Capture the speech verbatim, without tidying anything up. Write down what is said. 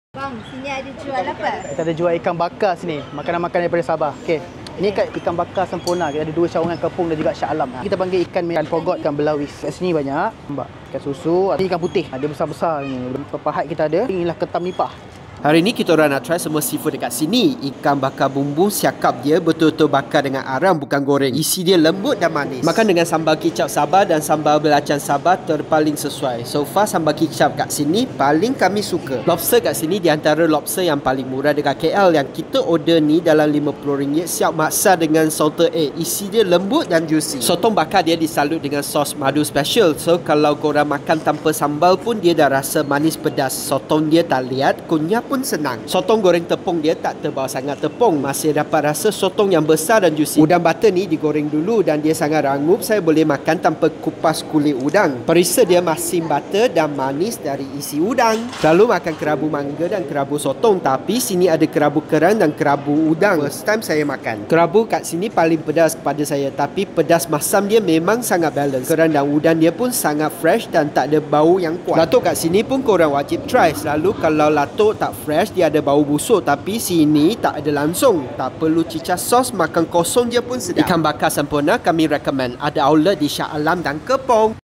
Bang, sini ada jual apa? Kita ada jual ikan bakar sini. Makanan-makanan daripada Sabah. Okey. Ni kat ikan bakar sempurna. Kita ada dua cawangan kepung dan juga Shah Alam. Kita panggil ikan ikan pogot, ikan belawis. Kat sini banyak. Nampak? Ikan susu. Ini ikan putih. Ada besar-besar ni. Pepahat kita ada. Inilah ketam nipah. Hari ni kita orang nak try semua seafood dekat sini. Ikan bakar bumbu siakap dia betul-betul bakar dengan arang bukan goreng. Isi dia lembut dan manis. Makan dengan sambal kicap Sabah dan sambal belacan Sabah terpaling sesuai. So far sambal kicap kat sini paling kami suka. Lobster kat sini di antara lobster yang paling murah dekat K L. Yang kita order ni dalam lima puluh ringgit siap maksa dengan salted egg. Isi dia lembut dan juicy. Sotong bakar dia disalut dengan sos madu special. So kalau korang makan tanpa sambal pun dia dah rasa manis pedas. Sotong dia tak liat, kunyah pun senang. Sotong goreng tepung dia tak tebal sangat tepung. Masih dapat rasa sotong yang besar dan juicy. Udang butter ni digoreng dulu dan dia sangat rangup. Saya boleh makan tanpa kupas kulit udang. Perisa dia masin butter dan manis dari isi udang. Selalu makan kerabu mangga dan kerabu sotong. Tapi sini ada kerabu kerang dan kerabu udang. First time saya makan. Kerabu kat sini paling pedas pada saya. Tapi pedas masam dia memang sangat balance. Kerang dan udang dia pun sangat fresh dan tak ada bau yang kuat. Latuk kat sini pun korang wajib try. Selalu kalau latuk tak fresh dia ada bau busuk, tapi sini tak ada langsung. Tak perlu cicah sos, makan kosong dia pun sedap. Ikan bakar sempurna kami recommend. Ada outlet di Shah Alam dan Kepong.